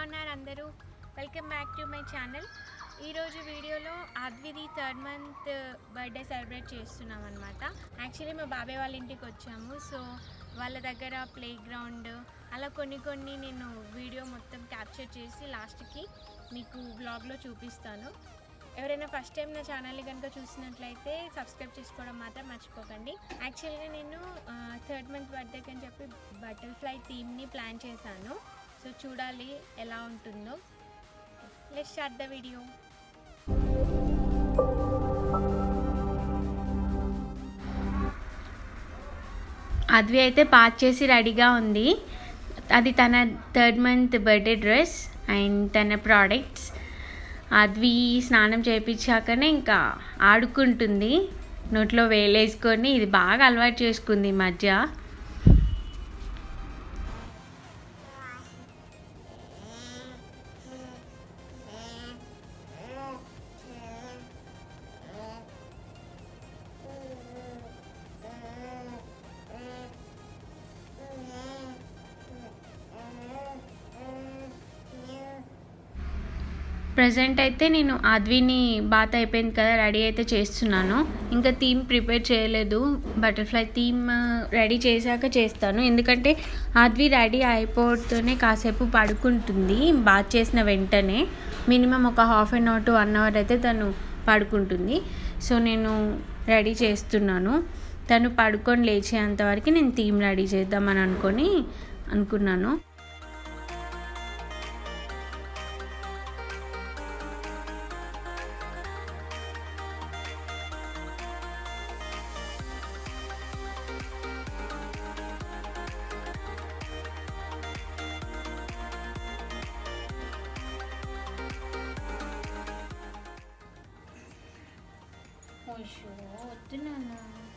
ఉన్నారు అందరూ? Welcome back to my channel. ఈరోజు వీడియోలో ఆద్విది 3rd మంత్ బర్త్డే సెలబ్రేట్ చేస్తున్నాం అనమాట. యాక్చువల్లీ మా బాబాయ్ వాళ్ళ ఇంటికి వచ్చాము. సో వాళ్ళ దగ్గర ప్లే గ్రౌండ్ అలా కొన్ని నేను వీడియో మొత్తం క్యాప్చర్ చేసి లాస్ట్కి మీకు వ్లాగ్లో చూపిస్తాను. ఎవరైనా ఫస్ట్ టైం నా ఛానల్ని కనుక చూసినట్లయితే సబ్స్క్రైబ్ చేసుకోవడం మాత్రం మర్చిపోకండి. యాక్చువల్గా నేను 3rd మంత్ బర్త్డేకి అని చెప్పి బటర్ఫ్లై థీమ్ని ప్లాన్ చేశాను. సో చూడాలి ఎలా ఉంటుందో. Let's start the video. Advi అయితే పార్క్ చేసి రెడీగా ఉంది. అది తన 3rd month birthday dress and తన ప్రోడక్ట్స్. అద్వి స్నానం చేయించాకనే ఇంకా ఆడుకుంటుంది, నోట్లో వేలేసుకొని. ఇది బాగా అలవాటు చేసుకుంది ఈ మధ్య. ప్రజెంట్ అయితే నేను ఆద్విని బాత్ అయిపోయింది కదా, రెడీ అయితే చేస్తున్నాను. ఇంకా థీమ్ ప్రిపేర్ చేయలేదు. బటర్ఫ్లై థీమ్ రెడీ చేశాక చేస్తాను. ఎందుకంటే ఆద్వి రెడీ అయిపోతూనే కాసేపు పడుకుంటుంది. బాత్ చేసిన వెంటనే మినిమం ఒక half an hour to 1 hour అయితే తను పడుకుంటుంది. సో నేను రెడీ చేస్తున్నాను. తను పడుకొని లేచేంతవరకు నేను థీమ్ రెడీ చేద్దామని అనుకున్నాను. వద్దు నాన్న.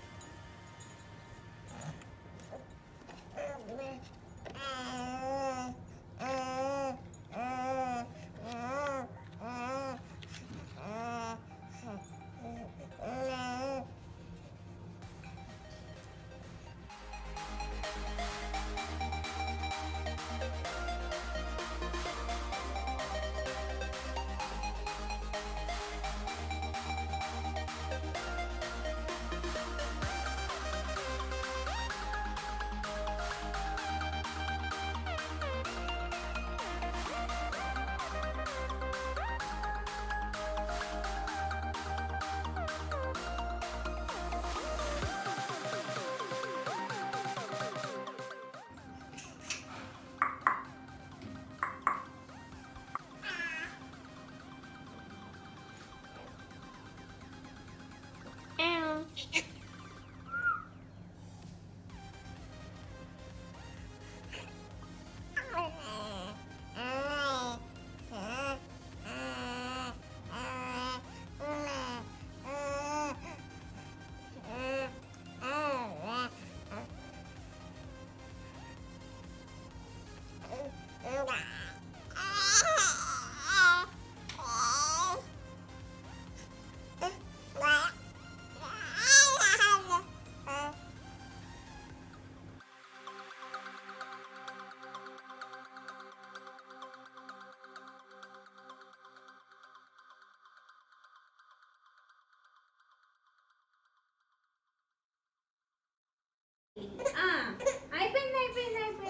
అయిపోయింది.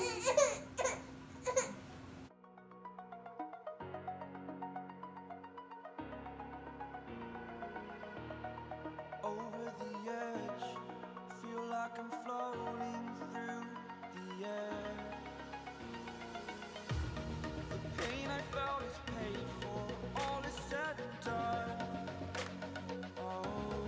Over the edge, feel like I'm floating through the air. The pain I felt is paid for, all is said and done. Oh,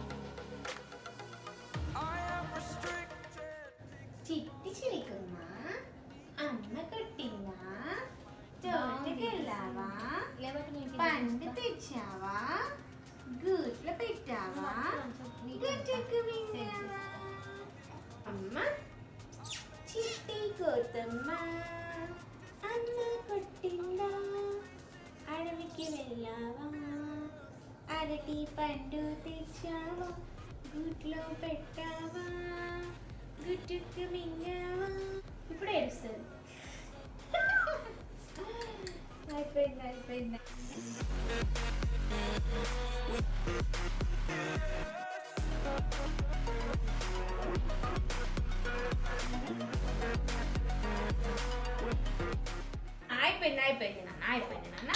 I am restricted. చిట్టి చిలికమ్మా, అమ్మ కొట్టిందా? తోటకెళ్ళావా? పండు తెచ్చావా? గూట్లో పెట్టావా? గట్టెక్కు వింగావా? అమ్మ చిట్టి కోతమ్మ, అమ్మ కొట్టిందా? అడవికి వెళ్ళావా? అరటి పండు తెచ్చావా? గూట్లో పెట్టావా? గుట్టుకు మింగావా? ఇప్పుడు ఏడుస్తుంది. అయిపోయింది నాన్న.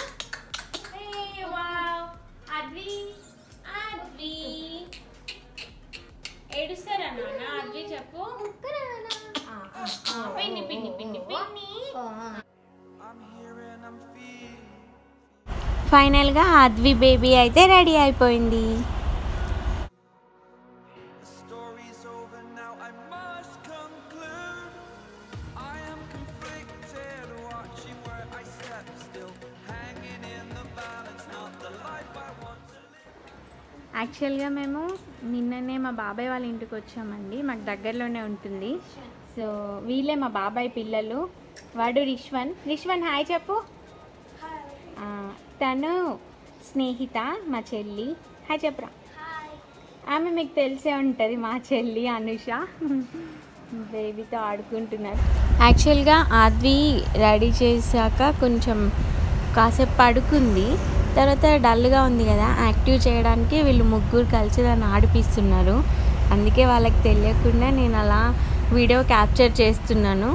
వావ్ అద్వి ఏడుస్తారా నాన్న? అద్వి చెప్పు. పిన్ని ఫైనల్గా అద్వి బేబీ అయితే రెడీ అయిపోయింది. యాక్చువల్గా మేము నిన్ననే మా బాబాయ్ వాళ్ళ ఇంటికి వచ్చామండి. మాకు దగ్గరలోనే ఉంటుంది. సో వీళ్ళే మా బాబాయ్ పిల్లలు. వాడు రిష్వన్ హాయ్ చెప్పు. తను స్నేహిత మా చెల్లి. హాయ్ చెప్పురా. ఆమె మీకు తెలిసే ఉంటుంది, మా చెల్లి అనుష. బేబీతో ఆడుకుంటున్నారు. యాక్చువల్గా ఆద్వి రెడీ చేశాక కొంచెం కాసేపు పడుకుంది. తర్వాత డల్గా ఉంది కదా, యాక్టివ్ చేయడానికి వీళ్ళు ముగ్గురు కలిసి దాన్ని ఆడిపిస్తున్నారు. అందుకే వాళ్ళకి తెలియకుండా నేను అలా వీడియో క్యాప్చర్ చేస్తున్నాను.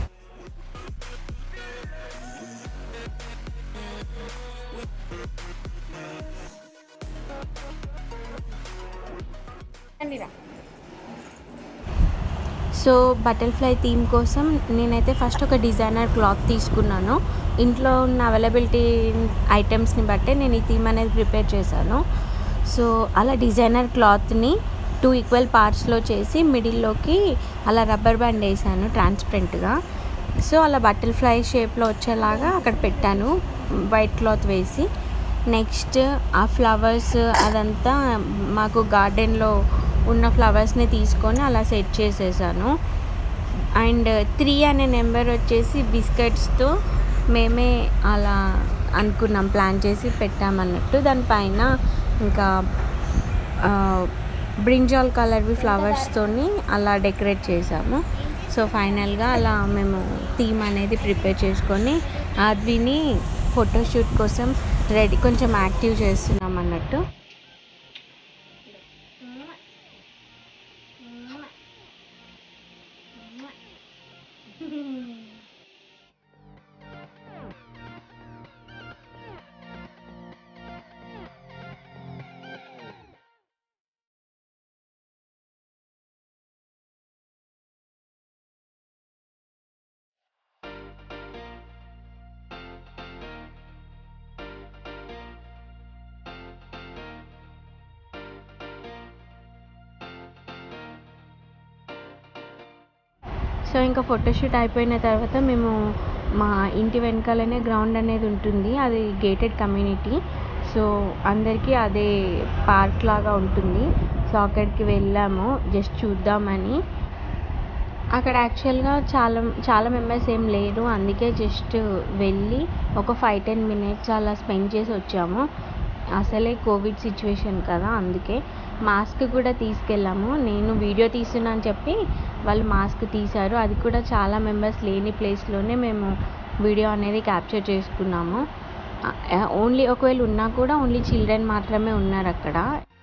సో బటర్ఫ్లై థీమ్ కోసం నేనైతే ఫస్ట్ ఒక డిజైనర్ క్లాత్ తీసుకున్నాను. ఇంట్లో ఉన్న అవైలబిలిటీ ఐటమ్స్ని బట్టే నేను ఈ థీమ్ అనేది ప్రిపేర్ చేశాను. సో అలా డిజైనర్ క్లాత్ని 2 ఈక్వల్ పార్ట్స్లో చేసి మిడిల్లోకి అలా రబ్బర్ బ్యాండ్ వేసాను ట్రాన్స్పరెంట్గా. సో అలా బటర్ఫ్లై షేప్లో వచ్చేలాగా అక్కడ పెట్టాను వైట్ క్లాత్ వేసి. నెక్స్ట్ ఆ ఫ్లవర్స్ అదంతా మాకు గార్డెన్లో ఉన్న ఫ్లవర్స్ని తీసుకొని అలా సెట్ చేసేసాను. అండ్ 3 అనే నెంబర్ వచ్చేసి బిస్కెట్స్తో మేమే అలా అనుకున్నాం, ప్లాన్ చేసి పెట్టామన్నట్టు. దానిపైన ఇంకా బ్రింజాల్ కలర్వి ఫ్లవర్స్తోని అలా డెకరేట్ చేసాము. సో ఫైనల్గా అలా మేము థీమ్ అనేది ప్రిపేర్ చేసుకొని ఆద్విని ఫోటోషూట్ కోసం రెడీ కొంచెం యాక్టివ్ చేస్తున్నాం అన్నట్టు. సో ఇంకా ఫోటోషూట్ అయిపోయిన తర్వాత మేము మా ఇంటి వెనకాలనే గ్రౌండ్ అనేది ఉంటుంది, అది గేటెడ్ కమ్యూనిటీ. సో అందరికీ అదే పార్క్ లాగా ఉంటుంది. సో అక్కడికి వెళ్ళాము జస్ట్ చూద్దామని. అక్కడ యాక్చువల్గా చాలా మెంబర్స్ ఏం లేరు, అందుకే జస్ట్ వెళ్ళి ఒక 5-10 మినిట్స్ అలా స్పెండ్ చేసి వచ్చాము. అసలే కోవిడ్ సిచ్యువేషన్ కదా, అందుకే మాస్క్ కూడా తీసుకెళ్ళాము. నేను వీడియో తీస్తున్నా అని చెప్పి వాళ్ళు మాస్క్ తీశారు. అది కూడా చాలా మెంబర్స్ లేని ప్లేస్లోనే మేము వీడియో అనేది క్యాప్చర్ చేసుకున్నాము. ఓన్లీ ఒకవేళ ఉన్నా కూడా ఓన్లీ చిల్డ్రన్ మాత్రమే ఉన్నారు అక్కడ.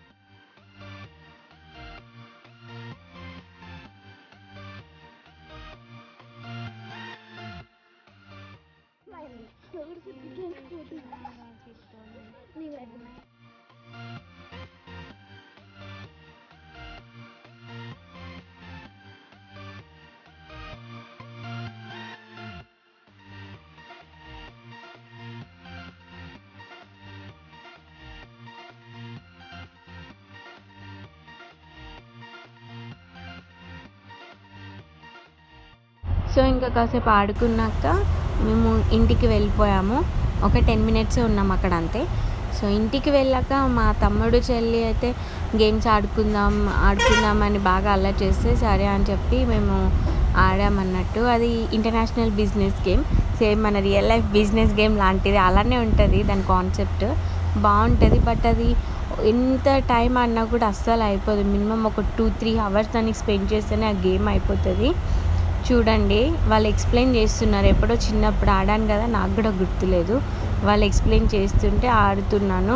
సో ఇంకా కాసేపు ఆడుకున్నాక మేము ఇంటికి వెళ్ళిపోయాము. ఒక 10 మినిట్సే ఉన్నాం అక్కడ అంతే. సో ఇంటికి వెళ్ళాక మా తమ్ముడు చెల్లి అయితే గేమ్స్ ఆడుకుందామని బాగా అల్లరి చేస్తే సరే అని చెప్పి మేము ఆడామన్నట్టు. అది ఇంటర్నేషనల్ బిజినెస్ గేమ్, సేమ్ మన రియల్ లైఫ్ బిజినెస్ గేమ్ లాంటిది, అలానే ఉంటుంది దాని కాన్సెప్ట్. బాగుంటుంది, బట్ అది ఎంత టైం అన్నా కూడా అస్సలు అయిపోదు. మినిమం ఒక 2-3 అవర్స్ దానికి స్పెండ్ చేస్తేనే ఆ గేమ్ అయిపోతుంది. చూడండి వాళ్ళు ఎక్స్ప్లెయిన్ చేస్తున్నారు. ఎప్పుడో చిన్నప్పుడు ఆడాను కదా, నాకు కూడా గుర్తులేదు. వాళ్ళు ఎక్స్ప్లెయిన్ చేస్తుంటే ఆడుతున్నాను.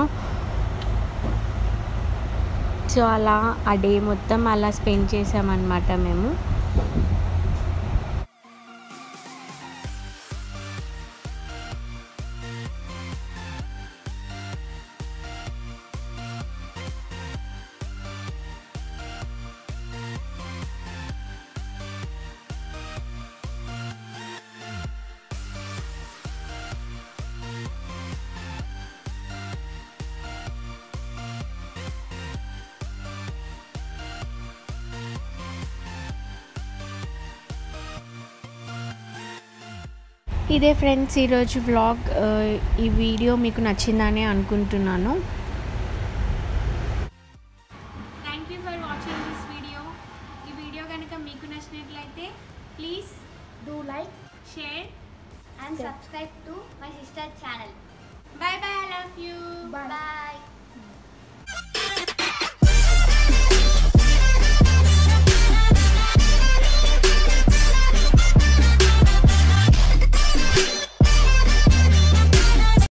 సో అలా ఆ డే మొత్తం అలా స్పెండ్ చేసామన్నమాట మేము. ఇదే ఫ్రెండ్స్ ఈరోజు వ్లాగ్. ఈ వీడియో మీకు నచ్చిందని అనుకుంటున్నాను. Thank you for watching this video. ఈ వీడియో కనుక మీకు నచ్చినట్లయితే please Do like share and subscribe to my sister's channel. Bye bye. I love you. Bye.